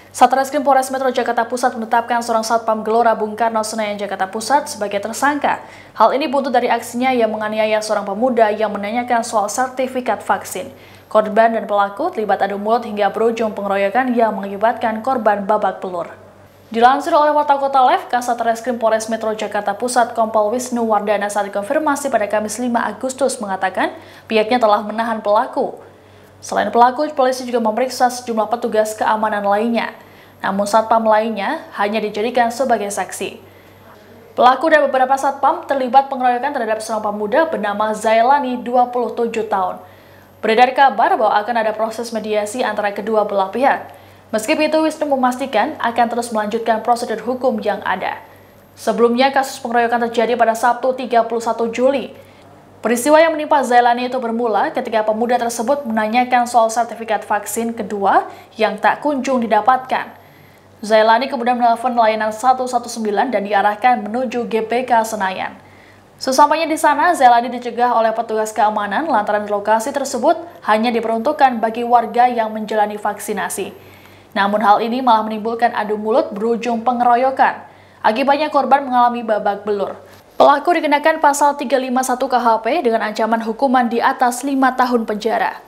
Satreskrim Polres Metro Jakarta Pusat menetapkan seorang Satpam Gelora Bung Karno Senayan Jakarta Pusat sebagai tersangka. Hal ini buntut dari aksinya yang menganiaya seorang pemuda yang menanyakan soal sertifikat vaksin. Korban dan pelaku terlibat adu mulut hingga berujung pengeroyokan yang mengakibatkan korban babak belur. Dilansir oleh Warta Kota Live, Kasat Reskrim Polres Metro Jakarta Pusat Kompol Wisnu Wardana saat dikonfirmasi pada Kamis 5 Agustus mengatakan pihaknya telah menahan pelaku. Selain pelaku, polisi juga memeriksa sejumlah petugas keamanan lainnya. Namun satpam lainnya hanya dijadikan sebagai saksi. Pelaku dan beberapa satpam terlibat pengeroyokan terhadap seorang pemuda bernama Zailani, 27 tahun. Beredar kabar bahwa akan ada proses mediasi antara kedua belah pihak. Meski begitu, Wisnu memastikan akan terus melanjutkan prosedur hukum yang ada. Sebelumnya, kasus pengeroyokan terjadi pada Sabtu 31 Juli. Peristiwa yang menimpa Zailani itu bermula ketika pemuda tersebut menanyakan soal sertifikat vaksin kedua yang tak kunjung didapatkan. Zailani kemudian menelpon layanan 119 dan diarahkan menuju GBK Senayan. Sesampainya di sana, Zailani dicegah oleh petugas keamanan lantaran lokasi tersebut hanya diperuntukkan bagi warga yang menjalani vaksinasi. Namun hal ini malah menimbulkan adu mulut berujung pengeroyokan. Akibatnya korban mengalami babak belur. Pelaku dikenakan pasal 351 KHP dengan ancaman hukuman di atas 5 tahun penjara.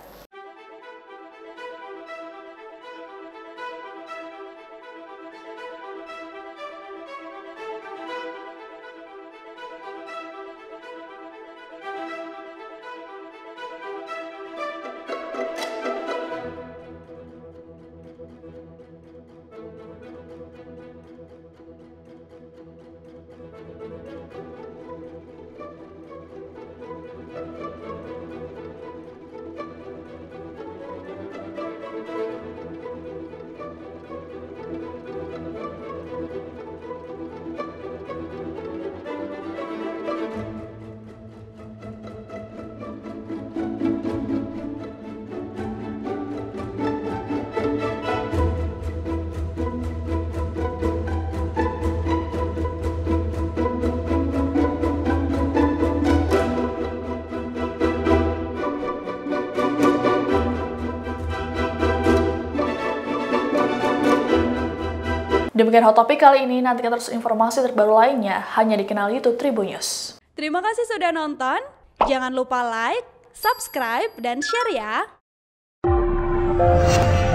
Demikian Hot Topic kali ini, nantikan terus informasi terbaru lainnya hanya di kanal YouTube Tribun News. Terima kasih sudah nonton, jangan lupa like, subscribe, dan share ya!